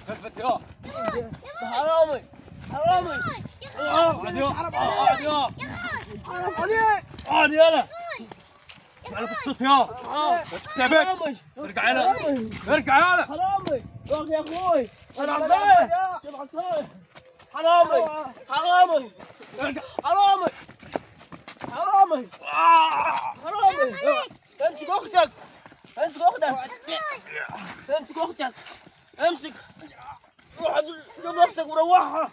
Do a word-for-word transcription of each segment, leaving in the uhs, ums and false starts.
كفت يا حرامي حرامي عاد يا عاد يا عرف عليك عاد يلا على الصوت يا تكتبك ارجع هنا ارجع هنا حرامي روح يا اخوي انا عصاي شوف عصاي حرامي حرامي ارجع حرامي حرامي حرامي امسك اختك امسك اختك امسك اختك امسك روح جيب اختك وروحها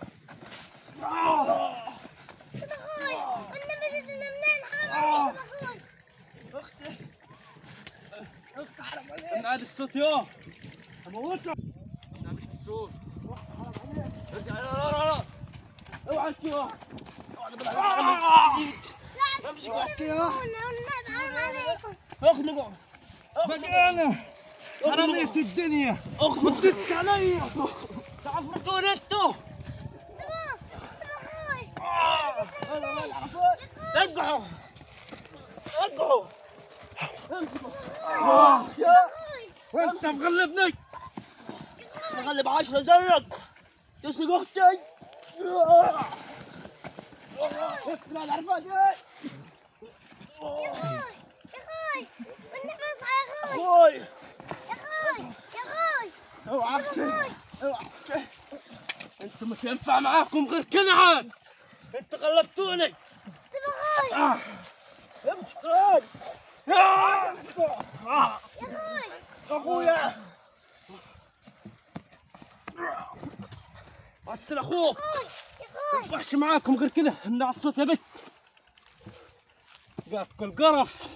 اختي اختي حرام عليك نعاد الصوت يا اموتك نعاد الصوت ارجع لا لا لا اوعى تشوف امسك اختي يا اخنقوا انا حرامية الدنيا اخنقوا علي تعفرتون انتو ارجعوا ارجعوا امسكوا وانت مغلبني مغلب عشرة زرق تسرق اختي اقتل العرفات يا يا اخوي يا اخوي والنبي اصحى يا اخوي اخوي يا اخوي يا اخوي اوعى اوعى انت مش ينفع معاكم غير كذا عاد انت غلبتوني يا اخوي آه. امسك راد يا اخوي اخويا غسل اخوك يا اخوي ما ينفعش معاكم غير كذا الناس صوت يا بت قاف كل قرف